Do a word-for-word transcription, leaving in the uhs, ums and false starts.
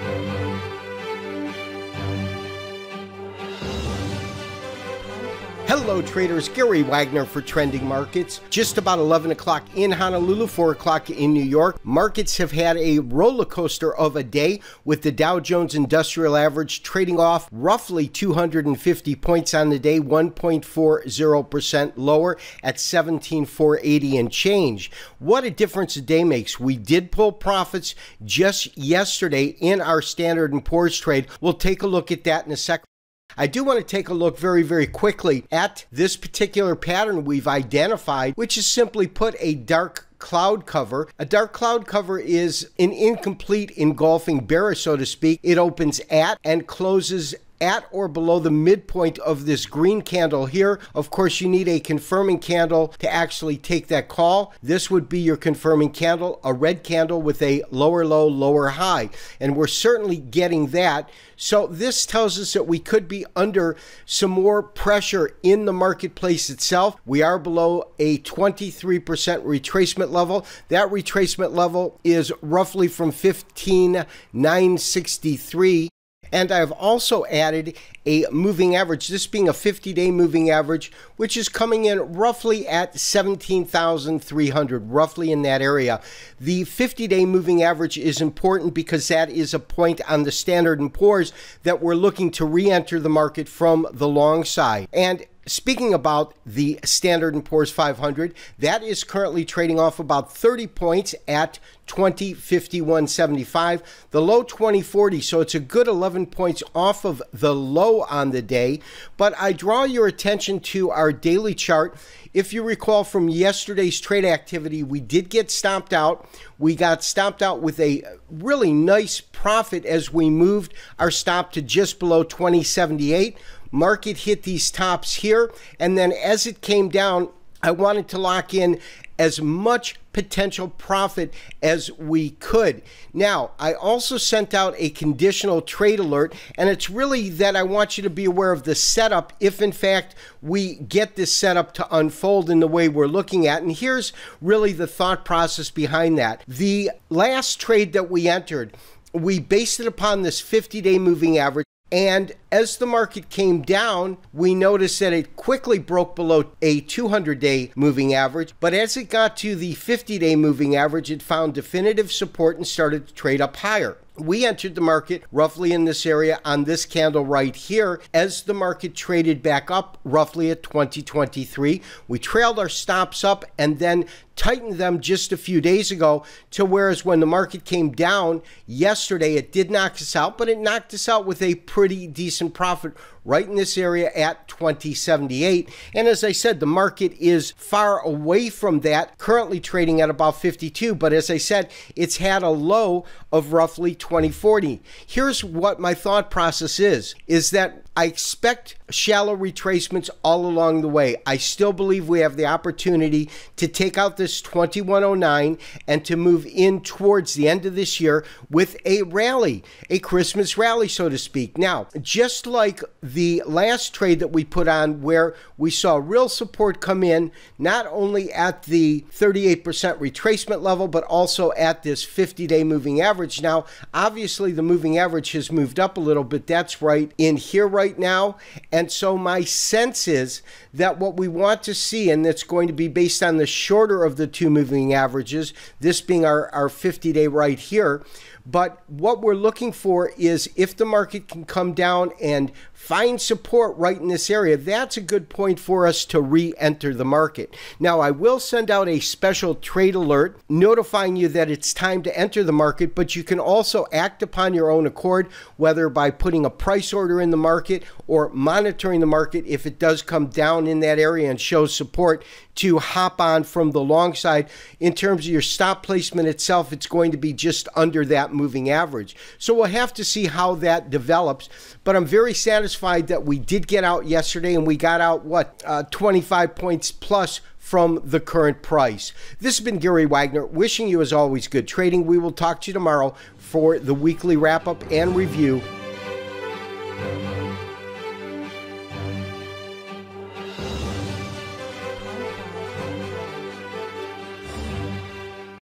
Hello traders, Gary Wagner for Trending Markets. Just about eleven o'clock in Honolulu, four o'clock in New York. Markets have had a roller coaster of a day, with the Dow Jones Industrial Average trading off roughly two hundred fifty points on the day, one point four zero percent lower at seventeen thousand four hundred eighty and change. What a difference a day makes. We did pull profits just yesterday in our Standard and Poor's trade. We'll take a look at that in a second. I do want to take a look very, very quickly at this particular pattern we've identified, which is simply put a dark cloud cover. A dark cloud cover is an incomplete engulfing bearish, so to speak. It opens at and closes at or below the midpoint of this green candle here. Of course, you need a confirming candle to actually take that call. This would be your confirming candle, a red candle with a lower low, lower high. And we're certainly getting that. So this tells us that we could be under some more pressure in the marketplace itself. We are below a twenty-three percent retracement level. That retracement level is roughly from fifteen thousand nine hundred sixty-three. And I've also added a moving average, this being a fifty day moving average, which is coming in roughly at seventeen thousand three hundred, roughly in that area. The fifty day moving average is important because that is a point on the Standard and Poor's that we're looking to re-enter the market from the long side. And speaking about the Standard and Poor's five hundred, that is currently trading off about thirty points at twenty fifty-one seventy-five, the low twenty forty, so it's a good eleven points off of the low on the day. But I draw your attention to our daily chart. If you recall from yesterday's trade activity, we did get stomped out. We got stomped out with a really nice profit as we moved our stop to just below twenty seventy-eight. Market hit these tops here, and then as it came down, I wanted to lock in as much potential profit as we could. Now, I also sent out a conditional trade alert, and it's really that I want you to be aware of the setup if in fact we get this setup to unfold in the way we're looking at. And here's really the thought process behind that. The last trade that we entered, we based it upon this fifty day moving average. And as the market came down, we noticed that it quickly broke below a two hundred day moving average. But as it got to the fifty day moving average, it found definitive support and started to trade up higher. We entered the market roughly in this area on this candle right here as the market traded back up roughly at twenty twenty-three. We trailed our stops up and then tightened them just a few days ago, to whereas when the market came down yesterday, it did knock us out, but it knocked us out with a pretty decent profit right in this area at twenty seventy-eight. And as I said, the market is far away from that, currently trading at about fifty-two. But as I said, it's had a low of roughly twenty forty. Here's what my thought process is, is that I expect shallow retracements all along the way. I still believe we have the opportunity to take out this twenty-one oh nine and to move in towards the end of this year with a rally, a Christmas rally, so to speak. Now, just like the last trade that we put on where we saw real support come in, not only at the thirty-eight percent retracement level, but also at this fifty day moving average. Now, obviously the moving average has moved up a little bit. That's right in here right now. And so my sense is that what we want to see, and that's going to be based on the shorter of the two moving averages, this being our, our fifty day right here. But what we're looking for is if the market can come down and find support right in this area, that's a good point for us to re-enter the market. Now, I will send out a special trade alert notifying you that it's time to enter the market, but you can also act upon your own accord, whether by putting a price order in the market or monitoring the market if it does come down in that area and shows support, to hop on from the long side. In terms of your stop placement itself, it's going to be just under that moving average. So we'll have to see how that develops. But I'm very satisfied that we did get out yesterday, and we got out, what, uh, twenty-five points plus from the current price. This has been Gary Wagner, wishing you, as always, good trading. We will talk to you tomorrow for the weekly wrap-up and review.